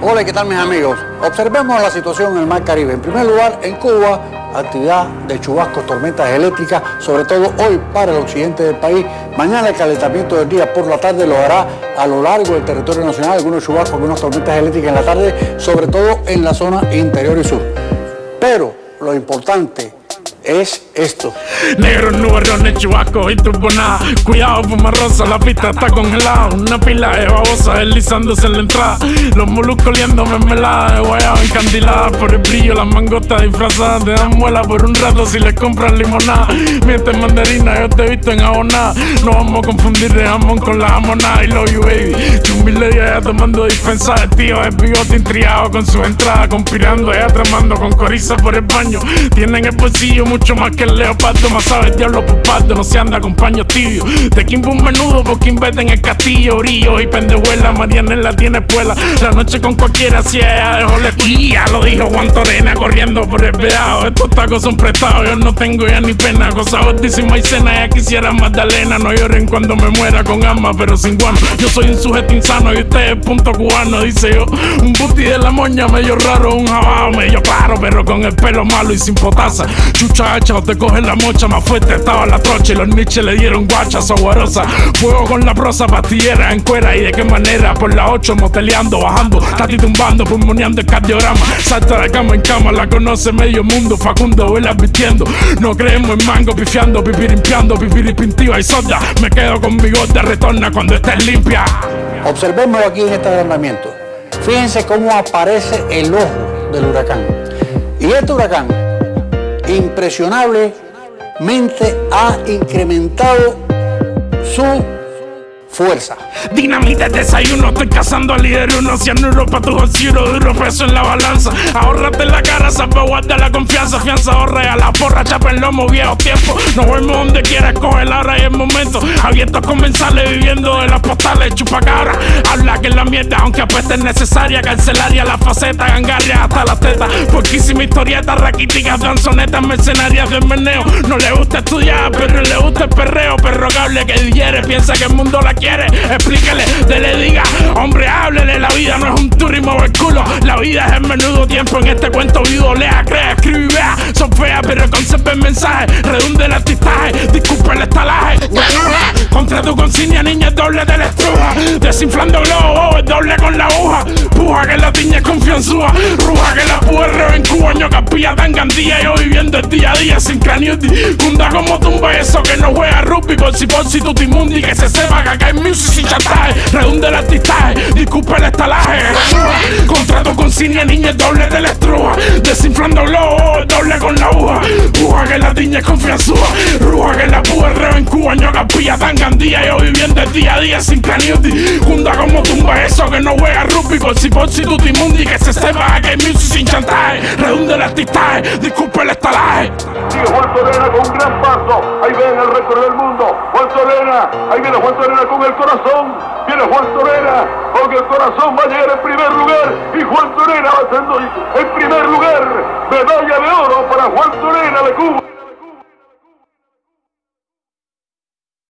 Hola, ¿qué tal mis amigos? Observemos la situación en el Mar Caribe. En primer lugar, en Cuba, actividad de chubascos, tormentas eléctricas, sobre todo hoy para el occidente del país. Mañana el calentamiento del día por la tarde lo hará a lo largo del territorio nacional, algunos chubascos, algunas tormentas eléctricas en la tarde, sobre todo en la zona interior y sur. Pero lo importante es esto. Negros, nubarrones, chubascos y turbonadas. Cuidado, fumarrosa, la pista está congelada. Una pila de babosa deslizándose en la entrada. Los moluscos oliendo mermelada de guayaba encandilada. Por el brillo, las mangotas disfrazadas te dan muela por un rato si les compras limonada. Mientes mandarina, yo te he visto en abonada. No vamos a confundir de jamón con la jamonada. I love you, baby. Chumbiley allá tomando dispensa de tío de bigote intrigado con sus entradas. Conspirando allá tramando con coriza por el baño. Tienen el bolsillo mucho más que el leopardo, más sabe diablo por pardo, no se anda con paños tibios. Te quimbo un menudo porque inventen el castillo, brillo y pendejuela. Marianela tiene espuela, la noche con cualquiera si ella dejó la escuela. Lo dijo Juan Torena corriendo por el vedado. Estos tacos son prestados, yo no tengo ya ni pena. Cosa gordísima y cena, ya quisiera Magdalena. No lloren cuando me muera con alma, pero sin guano. Yo soy un sujeto insano y usted es punto cubano, dice yo. Un booty de la moña medio raro, un jabao medio claro, pero con el pelo malo y sin potasa. Chucha hacha o te coge la mocha, más fuerte estaba la trocha y los niches le dieron guacha saguarosa. Fuego con la prosa, pastillera en cuera y de qué manera. Por la 8 moteleando, bajando, tati tumbando, pulmoneando el cardiograma. Salta de cama en cama, la conoce medio mundo. Facundo vuela vistiendo, no creemos en mango, pifiando, pipirimpiando, pipiripintiva y soda. Me quedo con mi gorda, retorna cuando estés limpia. Observemos aquí en este agrandamiento. Fíjense cómo aparece el ojo del huracán. Y este huracán impresionablemente ha incrementado su fuerza. Dinamita de desayuno, estoy cazando al líder uno. Cianuro pa' tu bolsillo, duro peso en la balanza. Ahórrate la cara, salvaguarda la confianza. Fianza ahorra a la porra, chapa el lomo, viejo tiempo. Nos vemos donde quieras, coge la hora y el momento. Abiertos comensales, viviendo de las postales, chupacabra. Habla que es la mierda, aunque apuesta es necesaria. Cancelaria, la faceta, gangarria hasta las tetas. Poquísima historieta, raquíticas, danzonetas, mercenarias del meneo. No le gusta estudiar, pero le gusta el perreo. Perro cable que digiere, piensa que el mundo la quiere. Explíquele, le diga, hombre, háblele. La vida no es un tour y mueve el culo. La vida es el menudo tiempo en este cuento vivo. Lea, crea, escribe y vea. Son feas, pero conserva el mensaje. Redunde el artistaje, disculpe el estalaje. Contra tu consigna, niña, es doble de la estruja. Desinflando globo, es doble con la aguja. Puja que la tiña es confianzúa. Ruja que la puerre en Cuba, ño capilla tan gandía. Yo viviendo el día a día sin cráneo. Funda como tumba eso que no juega rugby. Por si tutti mundi, que se sepa que acá hay music sin chantaje. Redunde el artistaje, disculpe el estalaje. Contrato con cine, niña, doble de la estruja. Desinflando globo, doble con la aguja. Puja que la tiña es confianzúa. Ruja que la puerre en Cuba, ño capilla tan gandía. Yo viviendo el día a día sin cráneo. Funda como tumba eso que no juega rugby. Por si tutti mundi, que se sepa que hay music sin chantaje. Redunde el artistaje, disculpe el estalaje. Sigue Juan Torena con un gran paso. Ahí ven el récord del mundo. Juan Torena, ahí viene Juan Torena con el corazón. Viene Juan Torena, porque el corazón va a llegar en primer lugar. Y Juan Torena va siendo en primer lugar. Medalla de oro para Juan Torena de Cuba.